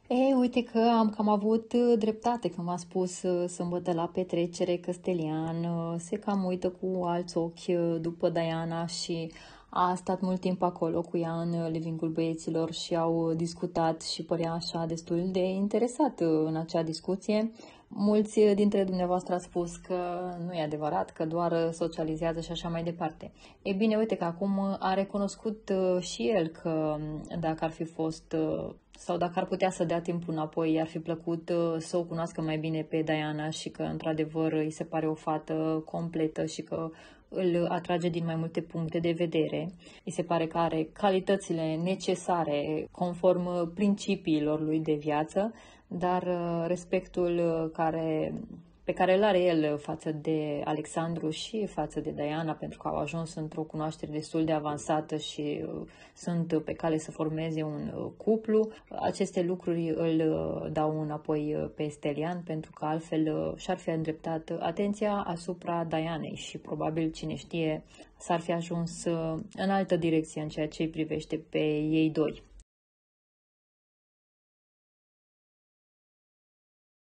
Uite că am cam avut dreptate când m-a spus sâmbătă la petrecere că Stelian se cam uită cu alți ochi după Diana și a stat mult timp acolo cu ea în livingul băieților și au discutat și părea așa destul de interesat în acea discuție. Mulți dintre dumneavoastră ați spus că nu e adevărat, că doar socializează și așa mai departe. E bine, uite că acum a recunoscut și el că dacă ar fi fost sau dacă ar putea să dea timpul înapoi, i-ar fi plăcut să o cunoască mai bine pe Diana și că într-adevăr îi se pare o fată completă și că îl atrage din mai multe puncte de vedere. Îi se pare că are calitățile necesare conform principiilor lui de viață, dar respectul pe care îl are el față de Alexandru și față de Diana, pentru că au ajuns într-o cunoaștere destul de avansată și sunt pe cale să formeze un cuplu. Aceste lucruri îl dau înapoi pe Stelian, pentru că altfel și-ar fi îndreptat atenția asupra Dianei și probabil, cine știe, s-ar fi ajuns în altă direcție în ceea ce îi privește pe ei doi.